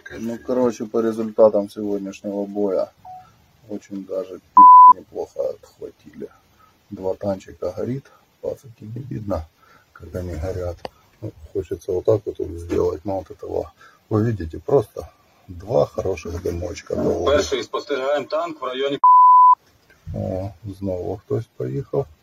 Ну, короче, по результатам сегодняшнего боя очень даже неплохо отхватили. 2 танчика горит, пацаки не видно, как они горят. Ну, хочется вот так вот сделать, но вот этого, вы видите, просто 2 хороших дымочка. Перший спостерігаємо танк в районі. О, знову хтось поїхав.